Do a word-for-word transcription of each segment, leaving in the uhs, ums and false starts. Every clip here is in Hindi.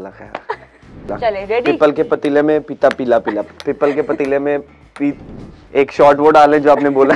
अल्लाह खैर। चले रेडी। पीपल के पतीले में पीता पीला पीला, पीपल के पतीले में पी... एक शॉर्ट वो डालें जो आपने बोला।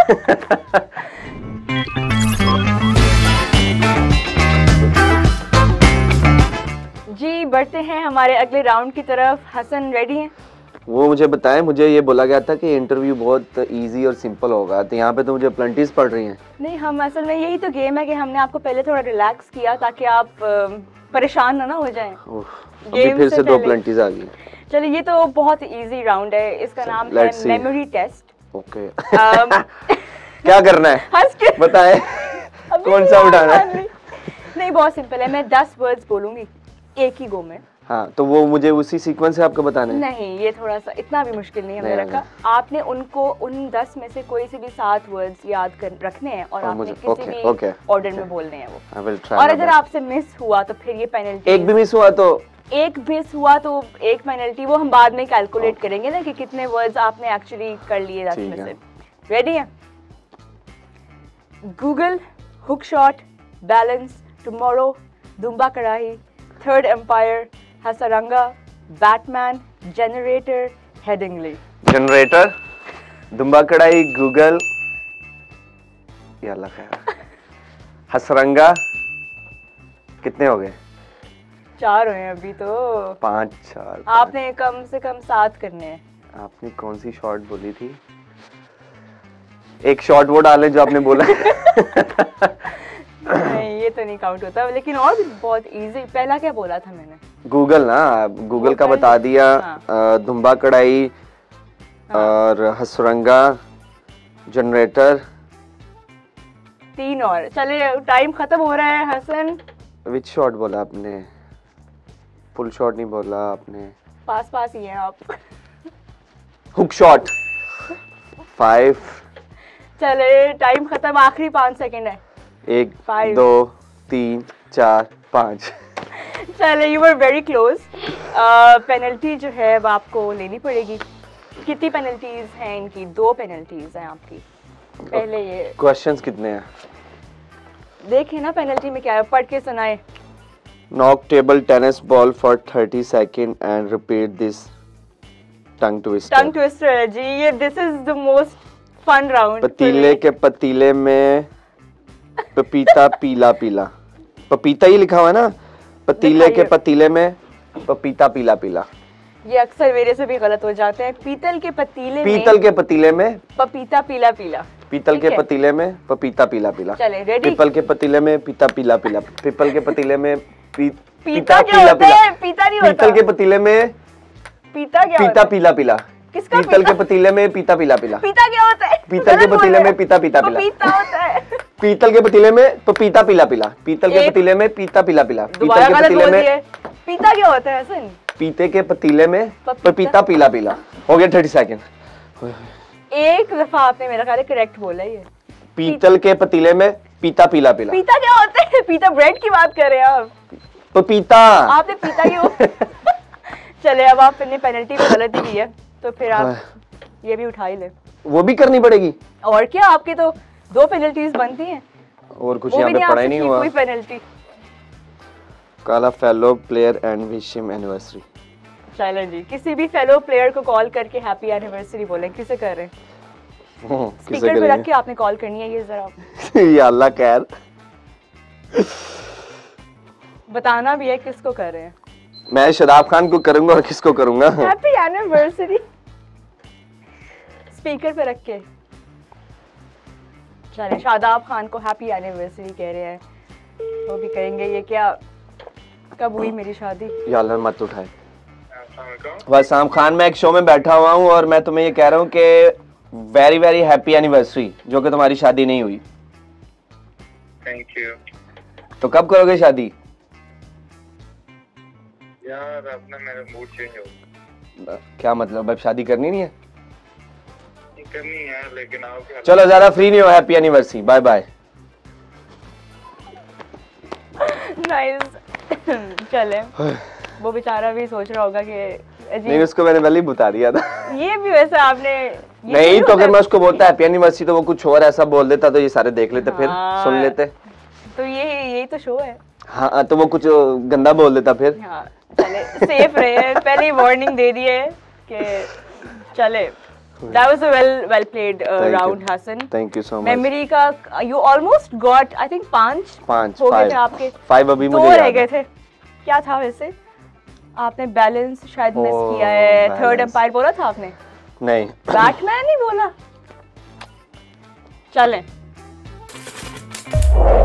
जी बढ़ते हैं हमारे अगले राउंड की तरफ। हसन रेडी हैं? वो मुझे बताएं, मुझे ये बोला गया था कि इंटरव्यू बहुत इजी और सिंपल होगा, तो यहाँ पे तो मुझे प्लेंटीज पढ़ रही हैं। नहीं, हम असल में यही तो गेम है कि हमने आपको पहले थोड़ा रिलैक्स किया ताकि आप परेशान ना ना हो जाएं। अभी फिर से, से दो प्लेंटीज आ गई। चलिए, ये तो बहुत इजी राउंड है, इसका नाम है मेमोरी टेस्ट। ओके। क्या करना है? हंस के बताएं। कौन सा उठाना है? नहीं, बहुत सिंपल है। मैं दस वर्ड्स बोलूंगी एक ही गो में। हाँ, तो वो मुझे उसी सीक्वेंस से आपको बताना है? नहीं, ये थोड़ा सा इतना भी मुश्किल नहीं हमने रखा। आपने उनको उन दस में से कोई से भी सात वर्ड्स याद कर रखने हैं और आपने किसी okay, भी okay, ऑर्डर okay. में बोलने हैं वो। I will try और अगर आपसे मिस हुआ तो फिर ये पेनल्टी। एक भी मिस हुआ तो एक मिस हुआ तो एक पेनल्टी, वो हम बाद में कैलकुलेट करेंगे ना कि कितने वर्ड्स आपने एक्चुअली कर लिए दस में से। रेडी है? Google, hook shot, balance, tomorrow, दुम्बा कढ़ाई, third umpire, Hasaranga, Batman, generator, Headingley. Generator, दुम्बा कढ़ाई, गूगल, या अल्लाह खैर, हसरंगा। कितने हो गए? चार हुए अभी तो। पाँच चार। आपने कम से कम सात करने हैं। आपने कौन सी शॉर्ट बोली थी? एक शॉर्ट वो डालें जो आपने बोला। नहीं, ये तो नहीं काउंट होता, लेकिन और भी बहुत इजी। पहला क्या बोला था मैंने? गूगल ना, गूगल का बता दिया। हाँ। दुम्बा कढ़ाई, हाँ। और हसरंगा, जनरेटर। तीन और। चलिए, टाइम खत्म हो रहा है। हसन, विच शॉट बोला आपने? फुल शॉट नहीं बोला आपने। पास पास ही हैं आप। Hook shot. फाइव। चले, टाइम खत्म। आखिरी पाँच सेकंड है। एक, दो, तीन, चार, पाँच। चले, you were very close. Penalty जो है वो आपको लेनी पड़ेगी। कितनी पेनल्टीज हैं इनकी? दो पेनल्टीज हैं आपकी। पहले ये क्वेश्चंस कितने हैं देखें ना, पेनल्टी में क्या है, पढ़ के सुनाए। Knock table tennis ball for thirty second and repeat this tongue twister. Tongue twister है जी ये। This is the most fun round. पतीले के पतीले में पपीता पीला पीला। पपीता ही लिखा हुआ है ना? पतीले के पतीले में पपीता पीला पीला। ये अक्सर मेरे से भी गलत हो जाते हैं। पीतल के पतीले में पीतल के पतीले में पपीता पीला पीला। पीतल के पतीले में पपीता पीला पीला। चले, रेडी? पीपल के पतीले में पीता पीला पीला। पीपल के पतीले में पी, पीता क्या होता है? पीता नहीं होता। पीतल के पतीले में पीता क्या पीता पीला पीला। किसका? पीतल के पतीले में पीता पीला पीला। पीता क्या होता है? पीतल के पतीले में पीता पीता पीला। पपीता होता है। पीतल के पतीले में पपीता पीला पीला। पीतल के पतीले में पीता पीला पीला। पीतल के पतीले में पीता क्या होता है? हसन, पीते के पतीले में पपीता पीला पीला। हो गया थर्टी सेकेंड। एक दफा आपने मेरा ख्याल है करेक्ट बोला है। ये पीतल के पतीले में पीता पीला पीला। पीता क्या होता है? पीता ब्रेड की बात कर रहे हैं आप? पपीता। आपने पीता क्यों? चले, अब आपने पेनल्टी में गलती की है तो फिर आप ये भी उठा ही ले। वो भी करनी पड़ेगी? और क्या, आपके तो दो पेनल्टीज बनती हैं। और कुछ यहाँ पे पढ़ा ही नहीं हुआ। कोई penalty. Call a fellow player and wish him anniversary. चलो जी, किसी भी फेलो प्लेयर को कॉल करके हैप्पी एनिवर्सरी बोले। किसे कर रहे हैं? स्पीकर पे रख के आपने कॉल करनी है। ये जरा या अल्लाह खैर बताना भी है किसको कर रहे हैं। मैं शादाब खान को करूंगा और किसको करूंगा? हैप्पी एनिवर्सरी स्पीकर पे रख के। चले, शादाब खान को हैप्पी एनिवर्सरी कह रहे हैं, वो भी करेंगे। ये क्या, कब हुई मेरी शादी? या अल्लाह मत उठाए। वसीम खान, मैं एक शो में बैठा हुआ हूँ और मैं तुम्हें ये कह रहा हूँ कि वेरी वेरी हैप्पी एनिवर्सरी, जो कि तुम्हारी शादी नहीं हुई। Thank you. तो कब करोगे शादी? यार अब ना मेरा मूड चेंज हो गया। क्या मतलब, अब शादी करनी नहीं है? करनी है, लेकिन आप चलो ज्यादा फ्री नहीं हो। Happy anniversary, bye bye. Nice. चले, वो बेचारा भी सोच रहा होगा कि नहीं, उसको मैंने पहले ही बता दिया था। ये भी वैसे आपने नहीं तो अगर मैं उसको बोलता हैप्पी एनिवर्सरी तो वो कुछ और ऐसा बोल देता तो ये सारे देख लेते, फिर सुन लेते। तो ये यही तो शो है। हाँ, तो वो कुछ गंदा बोल देता फिर। हाँ, चले सेफ रहे, पहले ही वार्निंग दे दी है कि चले। That was a well well played uh, round, you. Hassan. Thank you so much. Memory का you almost got I think पांच पांच हो गए थे आपके, five अभी मुझे दो रह गए थे। क्या था वैसे? आपने बैलेंस शायद मिस oh, किया है। थर्ड एम्पायर बोला था आपने? नहीं, बैटमैन नहीं बोला। चलें।